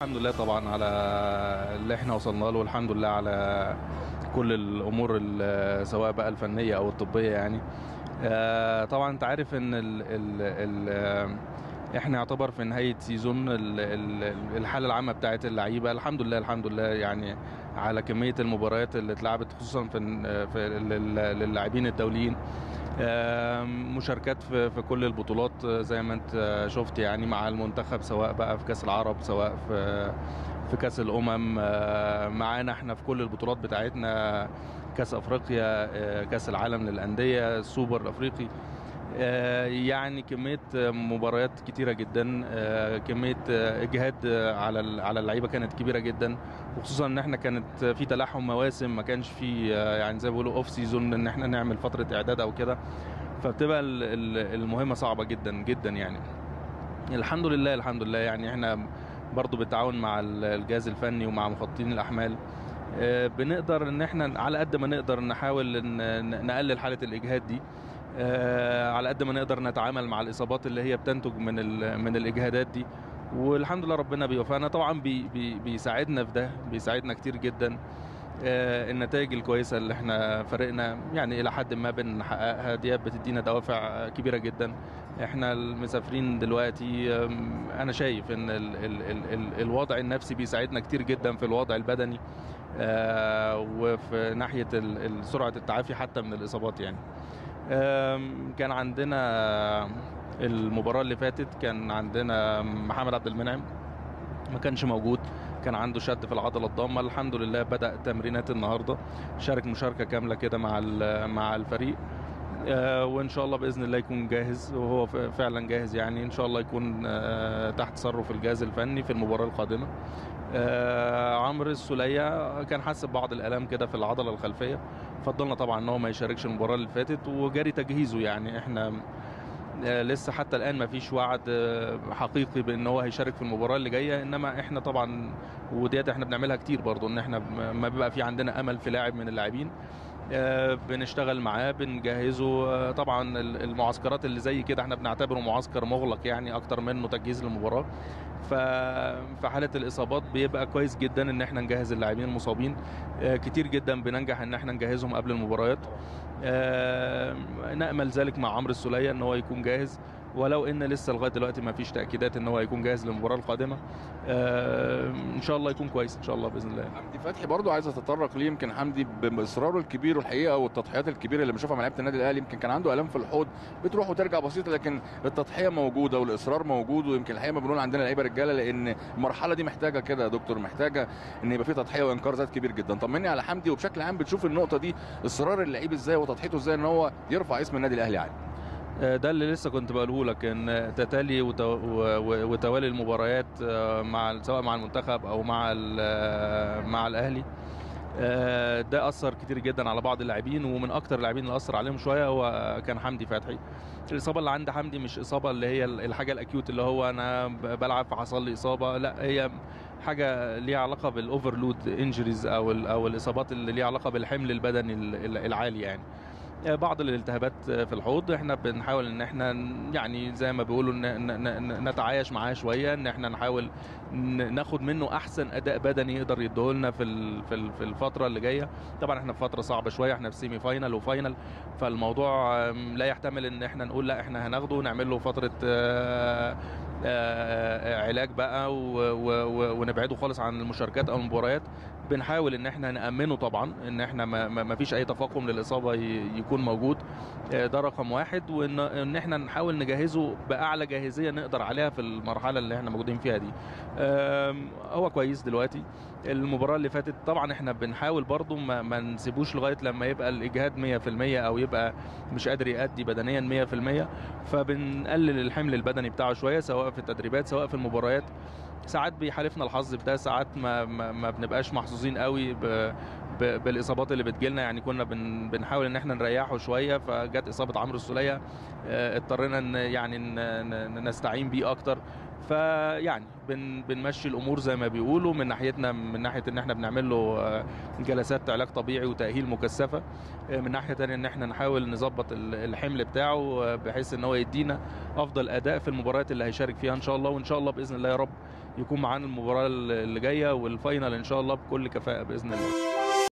الحمد لله طبعا على اللي احنا وصلنا له، والحمد لله على كل الامور سواء بقى الفنيه او الطبيه يعني. طبعا انت عارف ان احنا يعتبر في نهايه سيزون الحاله العامه بتاعت اللعيبه الحمد لله الحمد لله يعني، على كميه المباريات اللي اتلعبت خصوصا في للاعبين الدوليين. مشاركات في كل البطولات زي ما انت شفت يعني مع المنتخب، سواء بقى في كاس العرب سواء في كاس الامم. معانا احنا في كل البطولات بتاعتنا، كاس افريقيا، كاس العالم للانديه، السوبر الافريقي. يعني كميه مباريات كتيره جدا، كميه اجهاد على اللعيبه كانت كبيره جدا، وخصوصا ان احنا كانت في تلاحم مواسم، ما كانش في يعني زي ما بيقولوا اوف سيزون ان احنا نعمل فتره اعداد او كده، فبتبقى المهمه صعبه جدا جدا يعني. الحمد لله الحمد لله يعني احنا برضو بالتعاون مع الجهاز الفني ومع مخططين الاحمال بنقدر ان احنا على قد ما نقدر نحاول ان نقلل حاله الاجهاد دي، على قد ما نقدر نتعامل مع الاصابات اللي هي بتنتج من الاجهادات دي، والحمد لله ربنا بيوفقنا طبعا. بيساعدنا في ده، بيساعدنا كتير جدا. النتائج الكويسه اللي احنا فريقنا يعني الى حد ما بنحققها دي بتدينا دوافع كبيره جدا. احنا المسافرين دلوقتي انا شايف ان الوضع النفسي بيساعدنا كتير جدا في الوضع البدني، وفي ناحيه سرعه التعافي حتى من الاصابات يعني. كان عندنا المباراة اللي فاتت كان عندنا محمد عبد المنعم ما كانش موجود، كان عنده شد في العضلة الضامة. الحمد لله بدأ تمرينات النهاردة، شارك مشاركة كاملة كده مع الفريق، وإن شاء الله بإذن الله يكون جاهز، وهو فعلا جاهز يعني. إن شاء الله يكون تحت تصرف الجهاز الفني في المباراة القادمة. عمرو السولية كان حاسس ببعض الآلام كده في العضلة الخلفية، فضلنا طبعا ان هو ما يشاركش المباراة اللي فاتت، وجاري تجهيزه يعني. احنا لسه حتى الآن ما فيش وعد حقيقي بان هو هيشارك في المباراة اللي جاية، انما احنا طبعا وديت احنا بنعملها كتير برضو، ان احنا ما بيبقى في عندنا امل في لاعب من اللاعبين بنشتغل معاه بنجهزه. طبعا المعسكرات اللي زي كده احنا بنعتبره معسكر مغلق يعني اكتر منه تجهيز للمباراة. ففي حالة الإصابات بيبقى كويس جدا إن احنا نجهز اللاعبين المصابين، كتير جدا بننجح إن احنا نجهزهم قبل المباريات. نأمل ذلك مع عمرو السولية إن هو يكون جاهز، ولو ان لسه لغايه دلوقتي ما فيش تاكيدات ان هو هيكون جاهز للمباراه القادمه. ان شاء الله يكون كويس ان شاء الله باذن الله. حمدي فتحي برضو عايز اتطرق ليه، يمكن حمدي باصراره الكبير والحقيقه والتضحيات الكبيره اللي بنشوفها مع لعيبه النادي الاهلي، يمكن كان عنده الام في الحوض بتروح وترجع بسيطه، لكن التضحيه موجوده والاصرار موجود، ويمكن الحقيقه ما بنقول عندنا لعيبه رجاله، لان المرحله دي محتاجه كده يا دكتور، محتاجه ان يبقى في تضحيه وانكار ذات كبير جدا. طمني على حمدي، وبشكل عام بتشوف النقطه دي اصرار اللعيب ازاي وتضحيته ازاي ان هو يرفع اسم النادي الاهلي عالي. ده اللي لسه كنت بقوله لك، ان تتالي وتوالي المباريات سواء مع المنتخب او مع الاهلي، ده اثر كتير جدا على بعض اللاعبين، ومن اكتر اللاعبين اللي اثر عليهم شويه هو كان حمدي فتحي. الاصابه اللي عند حمدي مش اصابه اللي هي الحاجه الاكيوت اللي هو انا بلعب فحصل لي اصابه، لا هي حاجه ليها علاقه بالاوفرلود انجريز او الاصابات اللي ليها علاقه بالحمل البدني العالي يعني. بعض الالتهابات في الحوض احنا بنحاول ان احنا يعني زي ما بيقولوا نتعايش معاه شويه، ان احنا نحاول ناخد منه احسن اداء بدني يقدر يديهولنا في الفتره اللي جايه. طبعا احنا في فتره صعبه شويه، احنا في سيمي فاينل وفاينل، فالموضوع لا يحتمل ان احنا نقول لا احنا هناخده ونعمل له فتره علاج بقى ونبعده خالص عن المشاركات او المباريات. بنحاول ان احنا نامنه طبعا ان احنا ما فيش اي تفاقم للاصابه يكون موجود، ده رقم واحد، وان احنا نحاول نجهزه باعلى جاهزيه نقدر عليها في المرحله اللي احنا موجودين فيها دي. هو كويس دلوقتي. المباراه اللي فاتت طبعا احنا بنحاول برضو ما نسيبوش لغايه لما يبقى الاجهاد 100% او يبقى مش قادر يأدي بدنيا 100%، فبنقلل الحمل البدني بتاعه شويه سواء في التدريبات سواء في المباريات. ساعات بيحالفنا الحظ في ده، ساعات ما بنبقاش محظوظين قوي بالاصابات اللي بتجيلنا يعني. كنا بنحاول ان احنا نريحه شويه، فجت اصابه عمرو السوليه اضطرينا يعني نستعين بيه اكتر. فيعني بنمشي الامور زي ما بيقولوا من ناحيتنا، من ناحيه ان احنا بنعمل له جلسات علاج طبيعي وتاهيل مكثفه، من ناحيه ثانيه ان احنا نحاول نظبط الحمل بتاعه بحيث ان هو يدينا افضل اداء في المباريات اللي هيشارك فيها ان شاء الله. وان شاء الله باذن الله يا رب يكون معانا المباراه اللي جايه والفاينل ان شاء الله بكل كفاءه باذن الله.